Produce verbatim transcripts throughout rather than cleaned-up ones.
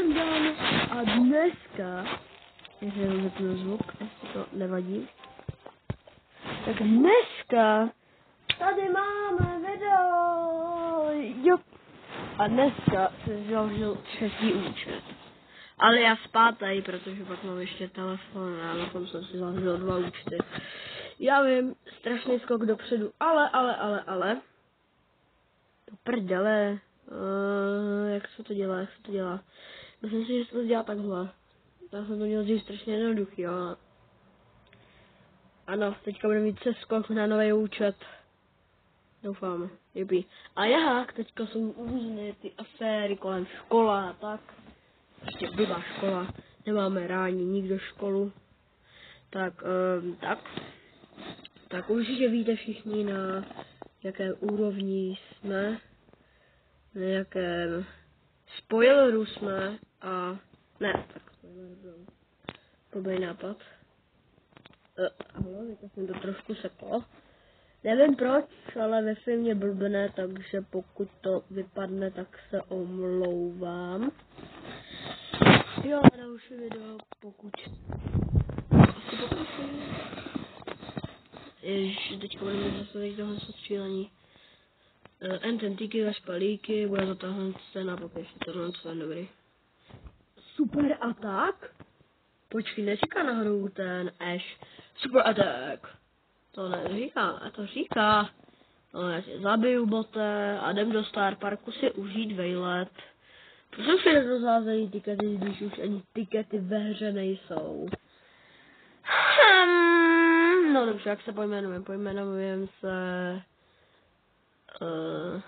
jsem Dan a dneska, jestli jenom zapnu zvuk, jestli to nevadí, tak dneska tady máme video, jo. A dneska se založil třetí účet. Ale já zpátej, protože pak mám ještě telefon a na tom jsem si založil dva účty. Já vím, strašný skok dopředu, ale, ale, ale, ale. Do prdele. Uh, jak se to dělá, jak se to dělá. Myslím si, že se to dělá takhle. Já jsem to měl dřív strašně jednoduchý, ale... Ano, teďka budeme mít přeskok na nový účet. Doufáme, jupí. A jak teďka jsou různé ty aféry kolem škola a tak. Prostě blbá škola. Nemáme ráni nikdo školu. Tak, um, tak. Tak určitě víte všichni, na jaké úrovni jsme. Na jakém spoileru jsme a... Ne, tak spoiler byl blbý nápad. Uh, ahoj, teďka jsem to trošku seklo. Nevím proč, ale ve filmě blbne, takže pokud to vypadne, tak se omlouvám. Jo, další video, pokud... Asi pokusím. Ježiš, teďka budeme mít zase tady tohle sestřílení. Uh, en ten týky ve špalíky, bude to tahle scéna, pokud ještě tohle je dobrý. Super atak? Počkej, nečeká nahoru ten Ash. Super attack. To neříká, a to říká. No, já tě zabiju, bote, a jdem do Star Parku si užít vejlet. Proč už je rozházejí tikety, když už ani tikety ve hře nejsou? Hmm, no dobře, jak se pojmenujeme? Pojmenujeme se... Uh,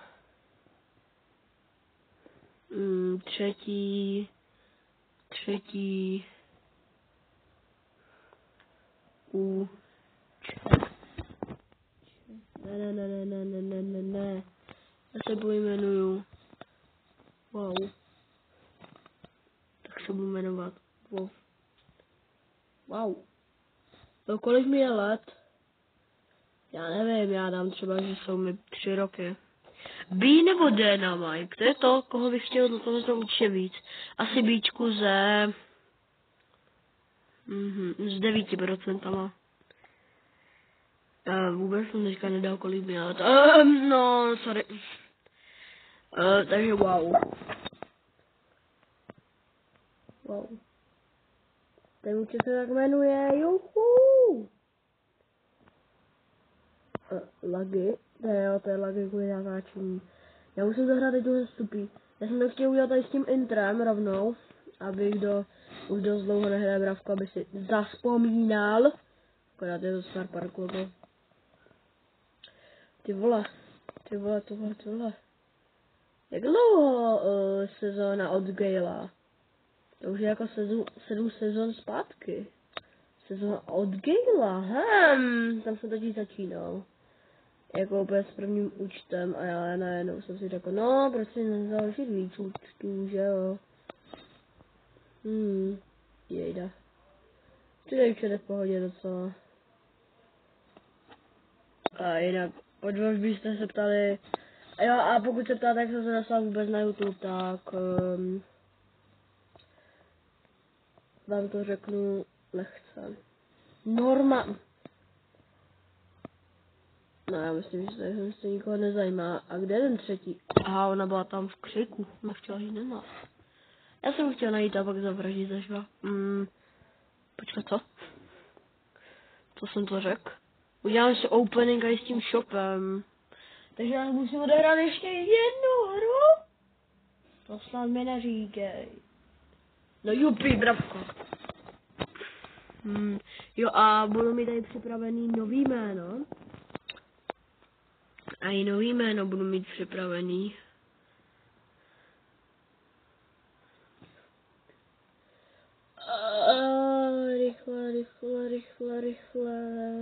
mm, třetí... Třetí... U... Ne, ne, ne, ne, ne, ne, ne, ne. Já se pojmenuju. Wow. Tak se budu jmenovat. Wow. Wow. No, kolik mi je let? Já nevím, já dám třeba, že jsou mi tři roky. B nebo D na Mike? To je to, koho bych chtěl do toho to určitě víc. Asi Bčku ze... Mhm, s devíti procentama. Uh, vůbec jsem teďka nedal, kolik mi let. Uh, no, sorry. Uh, takže wow. Wow. Ten účet se tak jmenuje, juhu. Uh, lagy. Ne, jo, to je lagy kvůli natáčení. Já musím zahrát teď tuhle stupí. Já jsem to chtěl udělat tady s tím intrem rovnou, abych do, už dost dlouho nehraje bravku, aby si zaspomínal. Akorát je to Star Parku, to. Ty vole, ty vole, ty vole, ty vole. Jak dlouho uh, sezóna od Gala? To už je jako sezon, sedm sezon zpátky. Sezóna od Gala, hm, tam se totiž začínal. Jako úplně s prvním účtem a já najednou jsem si řekl, no, proč si nezaložit víc účtů, že jo? Hmm, jejda. Ty účet je v pohodě docela. A jinak, proč byste se ptali, a jo, a pokud se ptáte, jak jsem se dostal vůbec na YouTube, tak um, vám to řeknu lehce. Norma... No, já myslím, že tady se nikoho nezajímá. A kde je ten třetí? Aha, ona byla tam v křiku, nechtěla jít nemá. Já jsem chtěla najít a pak zavraždit zažva. Hmm, počkat, co? Co jsem to řekl? Udělám si opening i s tím shopem. Takže já musím odehrát ještě jednu hru? To snad mi neříkej. No jupi, bravko. Hmm, jo a budu mít tady připravený nový jméno. A i nový jméno budu mít připravený. Uh, rychle, rychle, rychle, rychle.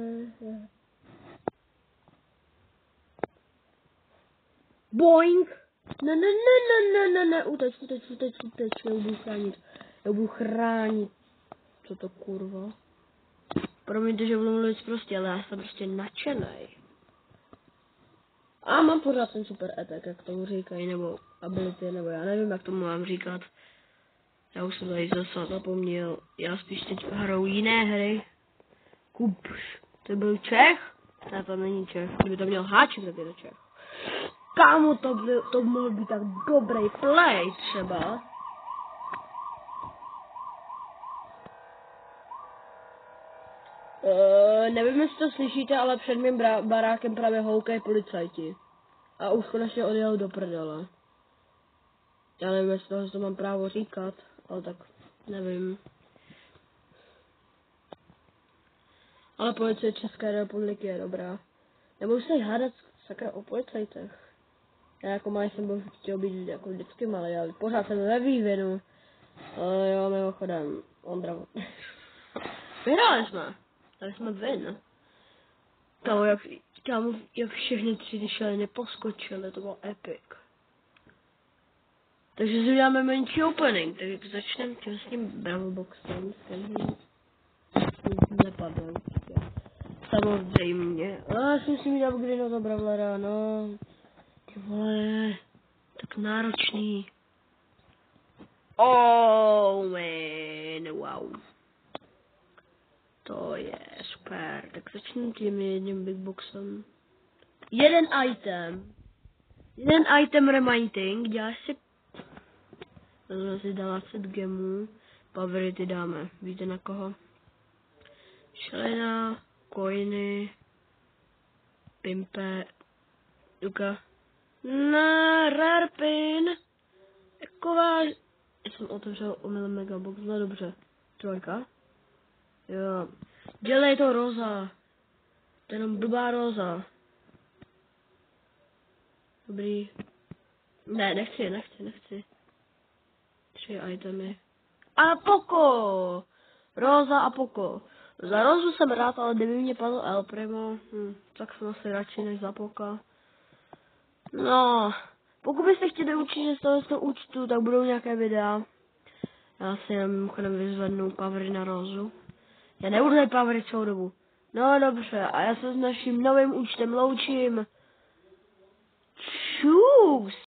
Boing! Ne, ne, ne, ne, ne, ne, ne, uteč, uteč, uteč, uteč, já budu chránit, já budu chránit. Co to kurva? Promiňte, že budu mluvit prostě, ale já jsem prostě nadšenej. A mám pořád ten super attack, jak tomu říkají, nebo ability, nebo já nevím, jak tomu mám říkat. Já už jsem tady zase zapomněl. Já spíš teď hraju jiné hry. Kupš. To byl Čech? Ne, to není Čech. Kdyby to měl háček, tak je to Čech. Kámo, to by, to by mohl být tak dobrý play třeba. Uh, nevím, jestli to slyšíte, ale před mým barákem právě houkají policajti. A už konečně odjel do prdele. Já nevím, jestli toho to mám právo říkat, ale tak nevím. Ale policie České republiky je dobrá. Nebudu se hádat sakra o policajtech. Já jako malý jsem byl chtěl být jako vždycky malý, ale pořád jsem ve vývinu. Ale jo, mimochodem, Ondra. Vyhráli jsme. Dali jsme win. Kámo, jak, kámo, jak všechny tři ty šeliny poskočily, to bylo epic. Takže si uděláme menší opening, takže začneme tím s tím Bravoboxem, který nepadl určitě. Samozřejmě. A já si musím dát upgrade do Brawlera, no. Ty vole, tak náročný. Oh man, wow. To je super, tak začnu tím jedním Big Boxem. Jeden item. Jeden item reminding, děláš si... Vezme si dvacet gemů, powerity dáme, víte na koho? Šelina, coiny, pimpe, Luka. Na rare pin. Jaková... Já jsem otevřel omyl megabox, no dobře. Trojka. Jo. Dělej to roza. To je jenom blbá roza. Dobrý. Ne, nechci, nechci, nechci. Tři itemy. A poko! Roza a poko. Za rozu jsem rád, ale kdyby mě padl El Primo, hm, tak jsem asi radši než za poka. No, pokud byste chtěli učit z toho účtu, tak budou nějaké videa. Já si jenom mimochodem vyzvednu powery na rozu. Já nebudu tady powery celou dobu. No dobře, a já se s naším novým účtem loučím. Čus!